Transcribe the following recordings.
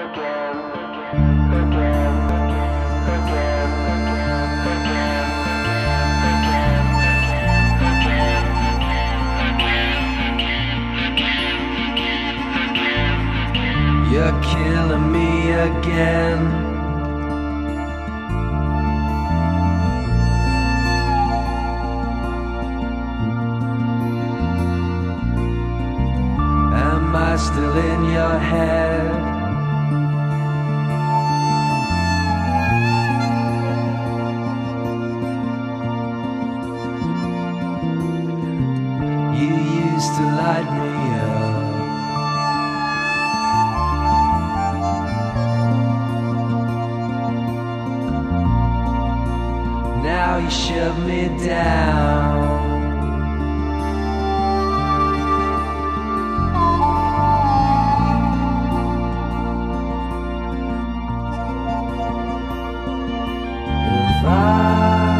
You're killing me again. Am I still in your head? You used to light me up. Now you shut me down. If I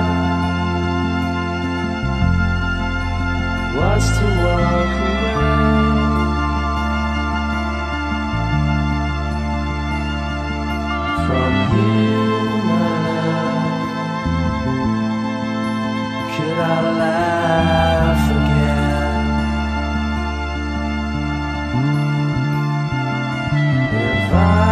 was to walk away from you, my love, could I laugh again? If I